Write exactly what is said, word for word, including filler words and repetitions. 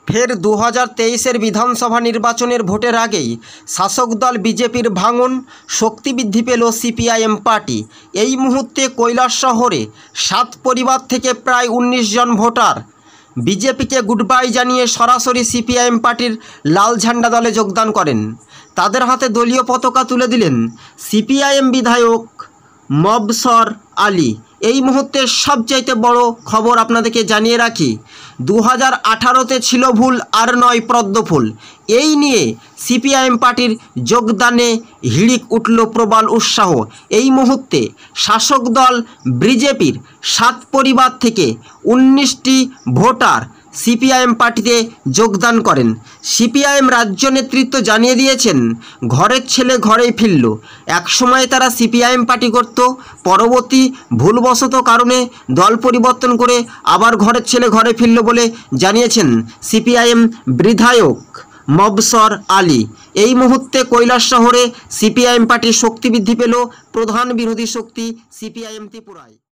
ফের দু হাজার তেইশের বিধানসভা নির্বাচনের ভোটের আগেই শাসক দল বিজেপির ভাঙন, শক্তি বৃদ্ধি পেল সিপিআইএম পার্টি। এই মুহূর্তে কৈলাসহরে সাত পরিবার থেকে প্রায় উনিশ জন ভোটার বিজেপিকে গুড বাই জানিয়ে সরাসরি সিপিআইএম পার্টির লাল ঝান্ডা দলে যোগদান করেন। তাদের হাতে দলীয় পতাকা তুলে দিলেন সিপিআইএম বিধায়ক মবসর আলী। এই মুহূর্তে সবচাইতে বড় খবর আপনাদেরকে জানিয়ে রাখি, দু হাজার আঠারোতে ছিল ভুল আর নয় পদ্মফুল। এই নিয়ে সিপিআইএম পার্টির যোগদানে হিড়িক উঠল প্রবল উৎসাহ। এই মুহূর্তে শাসক দল বিজেপির সাত পরিবার থেকে উনিশটি ভোটার সিপিআইএম পার্টিতে যোগদান করেন। সিপিআইএম রাজ্য নেতৃত্ব জানিয়ে দিয়েছেন, ঘরের ছেলে ঘরেই ফিরল। একসময় তারা সিপিআইএম পার্টি করত, পরবর্তী ভুলবশত কারণে দল পরিবর্তন করে আবার ঘরের ছেলে ঘরে ফিরল বলে জানিয়েছেন সিপিআইএম বিধায়ক মবসর আলী। এই মুহূর্তে কৈলাসহরে সিপিআইএম পার্টির শক্তি বৃদ্ধি পেল প্রধান বিরোধী শক্তি সিপিআইএম ত্রিপুরায়।